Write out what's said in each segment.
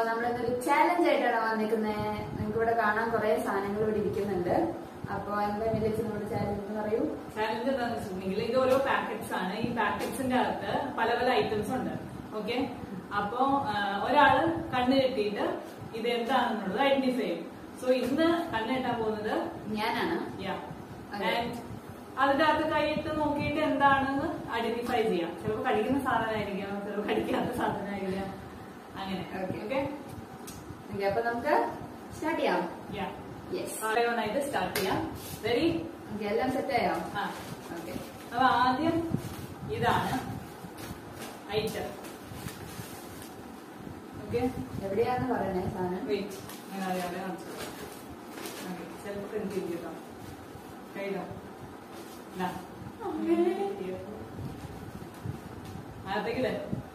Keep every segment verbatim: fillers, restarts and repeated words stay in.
നമ്മളിന്നൊരു challenge ആയിട്ടാണ് വന്നിരിക്കുന്നത്. നിങ്ങൾക്ക് ഇവിടെ കാണാൻ കുറെ സാധനങ്ങൾ ഇവിടെ ഇരിക്കുന്നുണ്ട്. അപ്പൊ എന്താ വിളിച്ച് നമ്മുടെ ചാലഞ്ച് എന്ന് പറയൂ. ചാലഞ്ച് എന്താണെന്ന് വെച്ചിട്ടുണ്ടെങ്കിൽ ഇത് ഓരോ പാക്കറ്റ്സ് ആണ്. ഈ പാക്കറ്റ്സിന്റെ അകത്ത് പല പല ഐറ്റംസ് ഉണ്ട്. ഓക്കെ, അപ്പൊ ഒരാള് കണ്ണ് കെട്ടിയിട്ട് ഇത് എന്താണെന്നുള്ളത് ഐഡന്റിഫൈ ചെയ്യും. സോ ഇന്ന് കണ്ണ് കെട്ടാൻ പോകുന്നത് ഞാനാണ്. അതിന്റെ അകത്ത് കൈയിട്ട് നോക്കിയിട്ട് എന്താണെന്ന് ഐഡന്റിഫൈ ചെയ്യാം. ചിലപ്പോൾ കഴിക്കുന്ന സാധനമായിരിക്കാം, ചിലപ്പോൾ കഴിക്കാത്ത സാധനമായിരിക്കാം, അങ്ങനെ. ഓക്കെ, അപ്പൊ നമുക്ക് സ്റ്റാർട്ട് ചെയ്യാം. ഓരോന്നായിട്ട് സ്റ്റാർട്ട് ചെയ്യാം. റെഡി? എല്ലാം സെറ്റ് ആയോ? ആ, ഓക്കെ. അപ്പൊ ആദ്യം ഇതാണ് ഐറ്റം. ഓക്കെ, എവിടെയാന്ന് പറയണേ സാധനം? വെയിറ്റ്, ഞാൻ അറിയാതെ കാണിച്ചു. ഓക്കെ, ചിലപ്പോൾ എനിക്ക് കൈതാ അകത്തേക്കില്ലേ?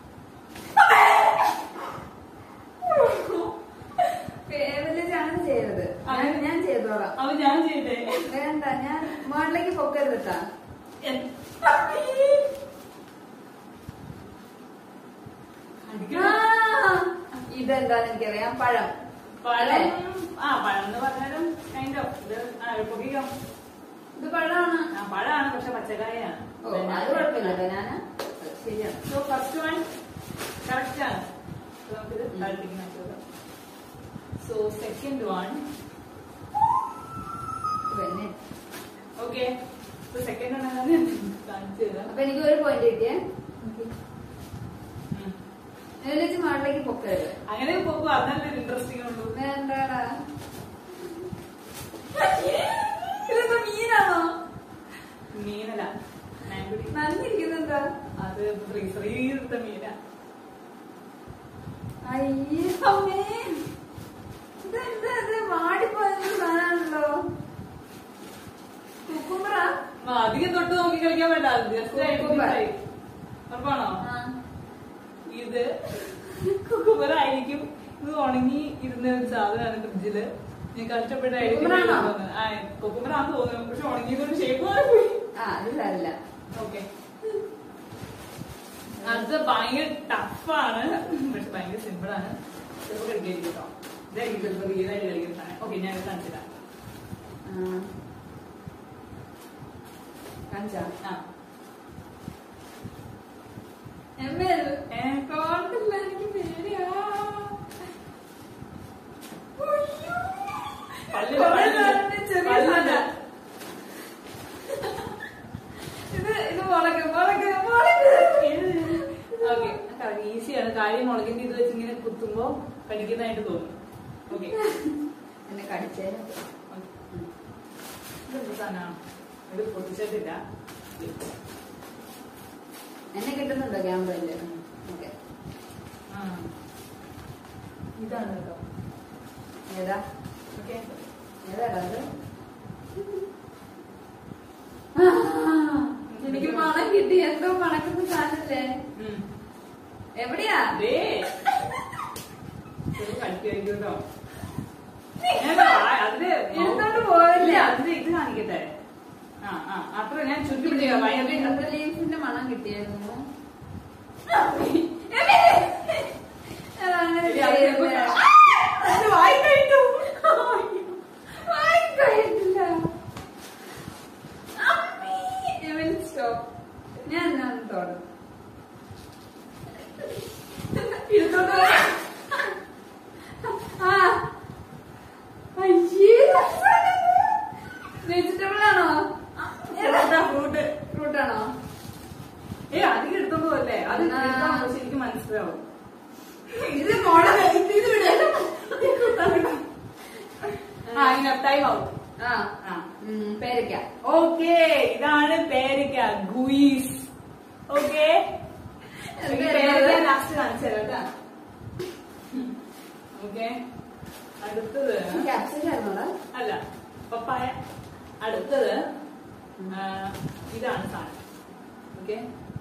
ഫേവറിലേക്കാണ് ചെയ്തത്. ഞാൻ ചെയ്തോളാം. അത് ഞാൻ ചെയ്തേ. വേണ്ട, ഞാൻ മോളിലേക്ക് പൊക്കരുതട്ടാ. ഇതെന്താന്ന് എനിക്കറിയാം. പഴം. പഴം. ആ, പഴം എന്ന് പറഞ്ഞാലും കൈൻഡ് ഓഫ് ഇത് പൊക്കിക്കാം. ഇത് പഴമാണ്. ആ, പഴമാണ്, പക്ഷെ പച്ചക്കായാണ്. ഓ, അത് കുഴപ്പമില്ലല്ലോ. ഞാന് ശരിയാണ്. സോ ഫസ്റ്റ് വൺ കറക്റ്റ് ആണ്. നമുക്കിത് താഴത്തേക്ക് മാറ്റുക. So second one. Okay, second one കാണിച്ചു തരാം. അപ്പൊ എനിക്ക് ഒരു പോയിന്റ് കിട്ടിയേ. വെച്ച് മാളിലേക്ക് പൊക്കരുത്. അങ്ങനെ പോകുമ്പോ അതല്ലേ ഇൻട്രസ്റ്റിംഗ് ഉള്ളൂ. വേണ്ടാടാ. ഇതെന്താ മീനാണോ? മീനല്ല, നന്നിരിക്കുന്നെന്താ? അത് ഫ്രീസറിത്ത മീനാ. അയ്യേ, ഇതെന്താ ഇത് വാടിപ്പോയ സാധനമാണല്ലോ. കുക്കുമ്പറാ? അധികം തൊട്ട് നോക്കി കളിക്കാൻ വേണ്ട. ഉറപ്പാണോ? ഇത് കുക്കുമ്പറായിരിക്കും. ഇത് ഉണങ്ങി ഇരുന്ന ഒരു സാധനമാണ് ഫ്രിഡ്ജില്. ഞാൻ കഷ്ടപ്പെട്ടായിരിക്കും. കുക്കുമ്പറാന്ന് തോന്നുന്നു, പക്ഷെ ഉണങ്ങിയതൊരു ഷേപ്പ് പോയി. ഓക്കെ, അത് ഭയങ്കര ടഫാണ്, പക്ഷെ ഭയങ്കര സിമ്പിൾ ആണ്. ചിലപ്പോൾ കളിക്കായിരിക്കും കേട്ടോ. ഇതായിരിക്കും ചിലപ്പോൾ റിയലായിട്ട് കളിക്കുന്ന സാധനം. ഓക്കെ, ഞാൻ കാണിച്ചില്ല. കാണിച്ചാ? ആ, എനിക്ക് പേടിയാ. ഇത് ഇത് മുളക് മുളക് മുളക്. ഓക്കെ, ഈസിയാണ് കാര്യം. മുളകിന്റെ ഇത് വെച്ച് ഇങ്ങനെ കുത്തുമ്പോ കടിക്കുന്നതായിട്ട് തോന്നും. ഓക്കെ, എന്നെ കടിച്ചേരും. ഇതെന്ത് സാധനമാണ്? ഇത് പൊട്ടിച്ചിട്ടില്ല. എന്നെ കിട്ടുന്നുണ്ടോ ക്യാമറയില്? ഓക്കെ, ഇതാണ് കേട്ടോ. ഏതാ? ഓക്കെ, ഏതാടാ അത്? എനിക്ക് മണം കിട്ടി. എന്തോ മണക്കുന്ന സാധനല്ലേ? എവിടെയാ? കളിക്കായിരിക്കും കേട്ടോ. അതില് എടുത്തോണ്ട് പോയല്ലേ? അതില് ഇത് കാണിക്കട്ടെ. ആ ആ അത്ര ഞാൻ ചുറ്റി ലീഫിന്റെ മണം കിട്ടിയായിരുന്നു. ഞാൻ തോന്നും വെജിറ്റബിൾ ആണോ? ഫ്രൂട്ട് ഫ്രൂട്ട് ആണോ? ഏ അധികം എടുത്തോണ്ട് പോകല്ലേ. അത് ശരിക്കും മനസ്സിലാവും. ഇത് മോളെ ടൈം ഔട്ട്. ആ, പേരയ്ക്ക. ഓക്കെ, ഇതാണ് പേരയ്ക്ക. ഗുയിസ്. ഓക്കെ, ലാസ്റ്റ് കാണിച്ചു തരാം കേട്ടാ. ഓക്കെ, അടുത്തത് അല്ല പപ്പായ. അടുത്തത് ഇതാണ് സാധനം. ഓക്കെ,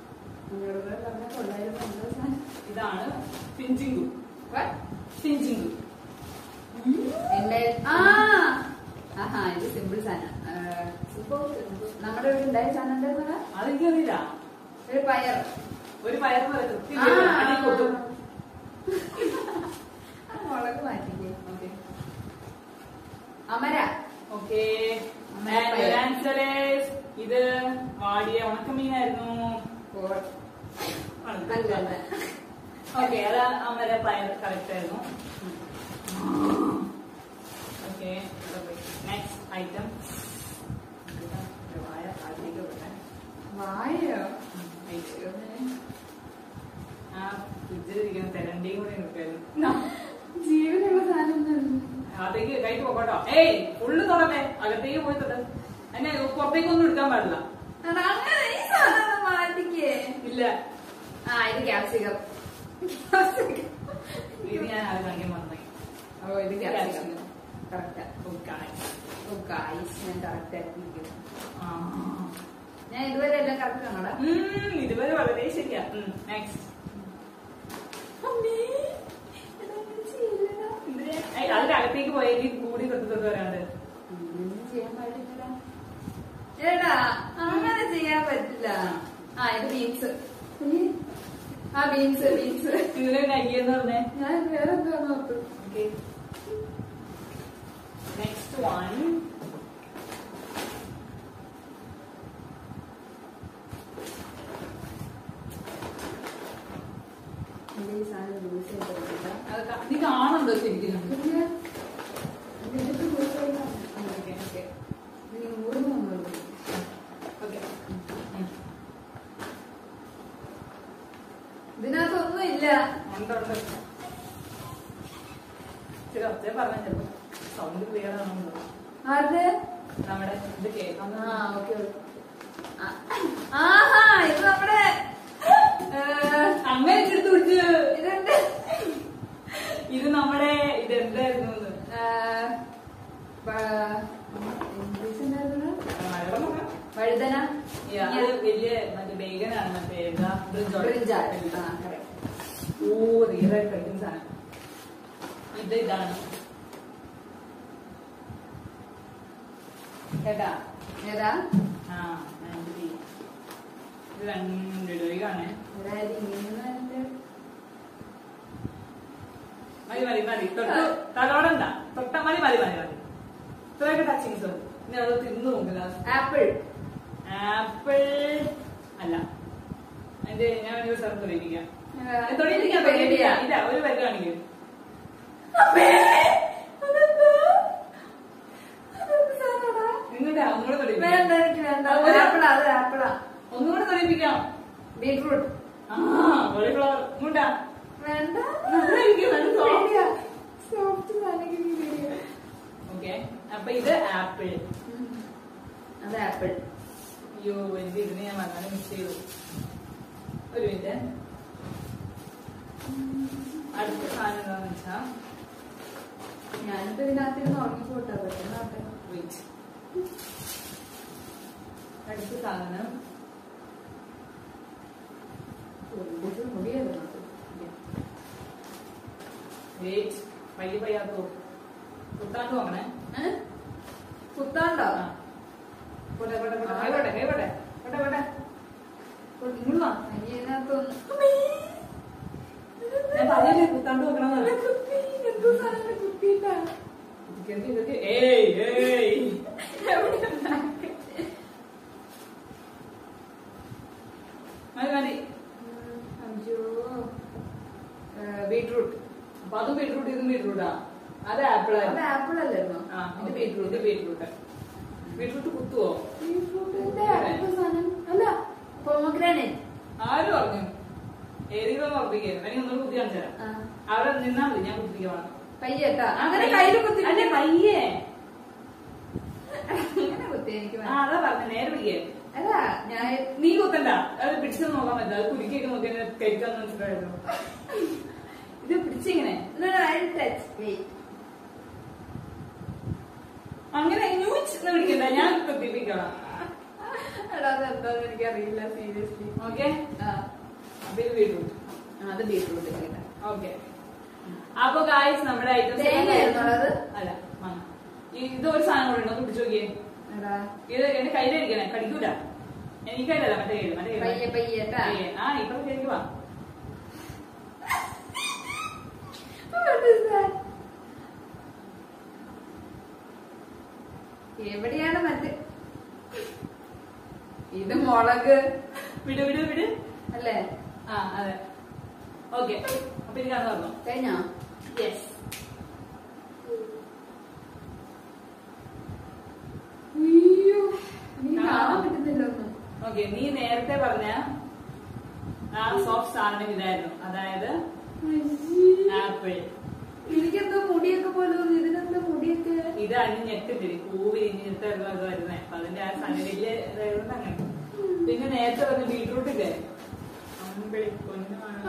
ഇതാണ് പിഞ്ചിങ്കു. പിഞ്ചിങ്കു ഇത് സിമ്പിൾ സാധനം. നമ്മുടെ ഇവിടെ ഉണ്ടായ സാധനം എന്താ? അതെനിക്കറിയില്ല. ഒരു പയർ. ഒരു പയർ പോലെ മുളക് മാറ്റിക്കേ. ഓക്കെ. അമര. ഓക്കെ. ഇത് വാടിയ ഉണക്കമീനായിരുന്നു. ഓക്കെ, അത് അമര പയർ കറക്റ്റ് ആയിരുന്നു. ഓക്കെ, നെക്സ്റ്റ് ഐറ്റം വാഴ അതിലേക്ക് വിട്ടെ. വാഴയോ? ആ ഫ്രിഡ്ജിലിരിക്കുന്ന തെരണ്ടിയും കൂടെ കിട്ടുമായിരുന്നു. ജീവനുള്ള സാധനം. അകത്തേക്ക് കൈക്ക് പോകട്ടോ. ഏയ് ഫുള്ള് തൊടല്ലേ, അകത്തേക്ക് പോയി തൊട്ട്. എന്നെ പുറത്തേക്ക് ഒന്നും എടുക്കാൻ പാടില്ല. മാറ്റിക്കേ. ഇല്ല. ആ ഇത് ക്യാപ്സിക്കം. ഇത് ഞാൻ അത് കാണിക്കാൻ മറന്നു. ഓ ഇത് ക്യാപ്സിക്കം. കറക്റ്റാ. ഞാൻ കറക്റ്റ് ആയിട്ടിരിക്കുന്നു. ഞാൻ ഇതുവരെ എല്ലാം കറക്റ്റ് ആണോടാ? ഇതുവരെ വളരെ ശരിയാ. നെക്സ്റ്റ്. അതിന്റെ അകത്തേക്ക് പോയെങ്കിൽ കൂടി തൊട്ട് തൊട്ട് വരാണ്ട് ചെയ്യാൻ പാടില്ല. ഏടാ അങ്ങനെ ചെയ്യാൻ പറ്റില്ല. ആ ഇത് ബീൻസ്. ആ ബീൻസ് ബീൻസ് ഇതിലെ കഴിയെന്ന് പറഞ്ഞേ. ഞാൻ വേറെ എന്താ നോക്ക്. Next one. നീ കാണുന്നുണ്ടോ ശരിക്കും? ഇതിനകത്തൊന്നും ഇല്ല. ചില ഒച്ച പറഞ്ഞ ചിലപ്പോ സൗണ്ട് ക്ലിയർ ആണോ? അത് നമ്മുടെ ഇത് കേൾക്കാം. ആ ഓക്കെ. ആഹാ ഇത് നമ്മുടെ അങ്ങനെ എടുത്ത് പിടിച്ച്. ഇതെന്ത്? ഇത് നമ്മുടെ ഇതെന്തായിരുന്നു? വഴുതന. വലിയ മറ്റേ ബേഗനാണ്. മറ്റേ ഓ റിയൽ ആയിട്ട് കഴിക്കുന്ന സാധനം. ഇത് ഇതാണ് കേട്ടാ. ഏതാ? ആ ഇത് രണ്ട് രൂപയാണ്. മതി മതി മതി. തൊട്ട് തലോടണ്ട. തൊട്ട മതി മതി മതി മതി. ഇത്രയൊക്കെ ടച്ചിങ്സ് ഇനി അത് തിന്നു നോക്കില്ല. ആപ്പിൾ. ആപ്പിൾ അല്ല. എന്റെ ഞാൻ ഒരു സ്ഥലം തൊഴിപ്പിക്കാം. തൊഴിപ്പിക്കാൻ ഇല്ല. ഒരു വരി കാണിക്കും. നിങ്ങളുടെ ഒന്നുകൂടെ തൊഴിപ്പിക്കാം. ഒന്നുകൂടെ തൊഴിപ്പിക്കാം. ബീട്രൂട്ട്. ആ കോളിഫ്ലവർ. ഇങ്ങോട്ടാ വേണ്ട. ഓക്കെ, അപ്പൊ ഇത് ആപ്പിൾ. അത് ആപ്പിൾ. അയ്യോ എനിക്ക് ഇതിന് ഞാൻ വന്നാലും മിക്സ് ചെയ്തു. ഒരു മിനിറ്റ്. അടുത്ത സാധനം എന്താന്ന് വെച്ചാ ഞാനിപ്പോ ഇതിനകത്തിരുന്ന് ഉറങ്ങിപ്പോട്ടാ പറ്റുന്ന. വെയിറ്റ്. അടുത്ത സാധനം വെയിറ്റ്. പയ്യ പയ്യാത്തോ കുത്താണ്ട് നോക്കണേ. കുത്താണ്ടോ? പോട്ടെ പോട്ടെ പോട്ടെ. കൈപോട്ടെ കൈപോട്ടെ പോട്ടെ പോട്ടെ. ഇങ്ങോട്ട് വാ. ഞാൻ പറയല്ലേ കുത്താണ്ട് നോക്കണമെന്നല്ല. ഏയ് ഏയ് മതി മതി. അയ്യോ ബീട്രൂട്ട്. അപ്പൊ അതും ബീട്രൂട്ട് ഇതും ബീട്രൂട്ടാ. അത് ആപ്പിൾ അത് ആപ്പിൾ അല്ലായിരുന്നോ? ആ ഇത് ബീട്രൂട്ട്. Beetroot beetroot കുത്തുവോ? അല്ല പൊമഗ്രാനേറ്റ്. ആരും പറഞ്ഞു ഏതെങ്കിലും ഉറപ്പിക്കരുത്. എനിക്ക് ഒന്നും കുത്തി കാണിച്ചു തരാം. അവിടെ നിന്നാ മതി. ഞാൻ കുത്തിക്കണം. പയ്യേട്ടാ അങ്ങനെ കയ്യിൽ കുത്തി. അല്ലെ പയ്യേ അങ്ങനെ കുത്തി. എനിക്ക് അതാ പറഞ്ഞ നേരെ പയ്യേ. അല്ല ഞാൻ നീ കുത്തണ്ട. അത് പിടിച്ചു നോക്കാൻ പറ്റില്ല. അത് കുരുക്കിയൊക്കെ നോക്കിയാൽ കഴിക്കാന്ന് മനസ്സിലായിരുന്നു. ഇത് പിടിച്ചിങ്ങനെ അങ്ങനെ ന്യൂസ് പിടിക്കണ്ട. ഞാൻ കുത്തിപ്പിക്കണം. അതെന്താന്ന് എനിക്കറിയില്ല സീരിയസ്ലി. ഓക്കെ, അപ്പൊ ഇത് ബീട്രൂട്ട്. അത് ബീട്രൂട്ട്. ഓക്കെ, അപ്പൊ ഗായ്സ് നമ്മുടെ ഐറ്റംസ് അല്ല ഇത് ഒരു സാധനം കൂടെ ഉണ്ടോ പിടിച്ചു നോക്കിയേ. ഇത് എന്റെ കയ്യിലിരിക്കണേ. കടിക്കൂല. എനിക്ക് കയ്യിലല്ല മറ്റേ കയ്യിൽ. മറ്റേ ആ ഇപ്പൊ കഴിക്കുവാ. എവിടെയാണ് മറ്റേ ഇത് മുളക് വിട് വിട് വിട് അല്ലേ? ആ അതെ. ഓക്കെ, അപ്പൊ ഇനി കാണാൻ പറഞ്ഞു കഴിഞ്ഞോ? യെസ്. കാണാൻ പറ്റുന്നില്ല ഒന്നും. ഓക്കെ, നീ നേരത്തെ പറഞ്ഞ ആ സോഫ്റ്റ് സാധനം ഇതായിരുന്നു, അതായത് ആപ്പിൾ. എനിക്കെന്തോ മുടിയൊക്കെ പോലെ തോന്നി. ഇതിനെന്തോ മുടിയൊക്കെ ഇത് അഞ്ഞ് ഞെട്ടിത്തിരി പൂവ് ഇഞ്ഞിട്ട് വരുന്നത്. അപ്പൊ അതിന്റെ ആ സണ്ണില് അങ്ങനെ. പിന്നെ നേരത്തെ പറഞ്ഞ ബീട്രൂട്ട് ഇല്ലേ, അമ്പിളി പൊന്നുമാണ്.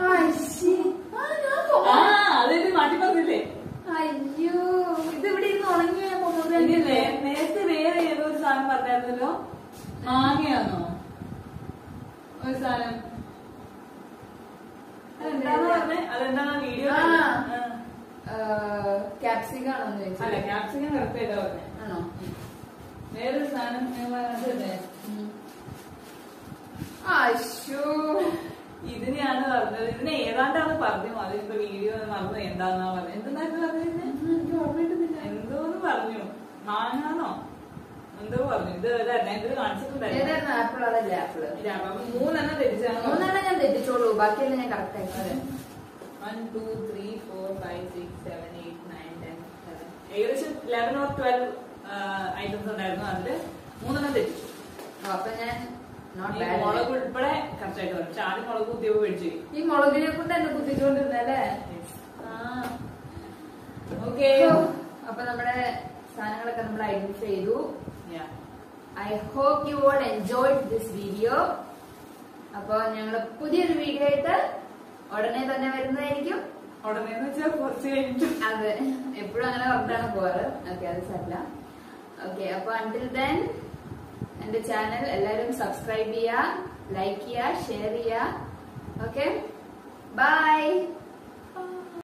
ആ അതെനിക്ക് മാറ്റി പറഞ്ഞില്ലേ? അയ്യോ, ഇത് ഇവിടെ ഇരുന്ന് ഉണങ്ങിയ നേരത്തെ വേറെ ഏതോ ഒരു സാധനം പറഞ്ഞായിരുന്നല്ലോ. മാങ്ങയാണോ ഒരു സാധനം? അതെന്താന്ന് പറഞ്ഞേ? അതെന്താ വീഡിയോ? ക്യാപ്സിക്കം ആണോ എന്ന് ചോദിച്ചാൽ? അല്ല, ക്യാപ്സിക്കം കറക്റ്റ് ആയിട്ടാ പറഞ്ഞേ. ആണോ? വേറൊരു സാധനം അതല്ലേ? അശ്ശോ, ഇതിനെയാണ് പറഞ്ഞത്. ഇതിനെ ഏതാണ്ടാണ് പറഞ്ഞു. അതിപ്പോ വീഡിയോ മറന്നു. എന്താന്നാ പറഞ്ഞത്? എന്തെന്നായിരുന്നു പറഞ്ഞിരുന്നേ? എനിക്ക് ഓർമ്മയിട്ടില്ല. എന്തോന്ന് പറഞ്ഞു? മാങ്ങാന്നോ എന്തോ പറഞ്ഞു. ഇത് ഇതന്നെ ഇത് കാണിച്ചിട്ടുണ്ടായിരുന്നു. ഏതായിരുന്നു? ആപ്പിൾ അതല്ലേ? ആപ്പിള്. മൂന്നെണ്ണം തെറ്റിച്ചാണ്. മൂന്നെണ്ണം ഞാൻ തെറ്റിച്ചോളൂ, ബാക്കിയെല്ലാം ഞാൻ കറക്റ്റ് ആയി. One two three four five six seven eight nine ten ഏകദേശം ലെവൻ ഓർ ട്വൽവ് ഐറ്റംസ് ഉണ്ടായിരുന്നു. അതില് മൂന്നെണ്ണം തെറ്റിച്ചു. അപ്പൊ ഞാൻ മുളക് ഉൾപ്പെടെ കറക്റ്റായിട്ട് പറഞ്ഞു. പക്ഷെ ആദ്യം മുളക് കുത്തിയപ്പോ മേടിച്ചു. ഈ മുളകിനെ കൊണ്ട് എന്നെ കുത്തിച്ചോണ്ടിരുന്നല്ലേ? ഓക്കെ, അപ്പൊ നമ്മുടെ സാധനങ്ങളൊക്കെ നമ്മൾ ഐഡന്റിഫൈ ചെയ്തു. I hope you all enjoyed this video. അപ്പൊ ഞങ്ങള് പുതിയൊരു വീഡിയോ ആയിട്ട് ഉടനെ തന്നെ വരുന്നതായിരിക്കും. ഉടനെ വെച്ചാൽ കുറച്ച് കഴിഞ്ഞിട്ട്. അതെ, എപ്പോഴും അങ്ങനെ പറഞ്ഞിട്ടാണ് പോവാറ്. ഓക്കെ, അത് സാരില്ല. ഓക്കെ, അപ്പൊ അണ്ടിൽ ദെൻ എന്റെ ചാനൽ എല്ലാവരും സബ്സ്ക്രൈബ് ചെയ്യുക, ലൈക്ക് ചെയ്യുക, ഷെയർ ചെയ്യുക. Okay, by.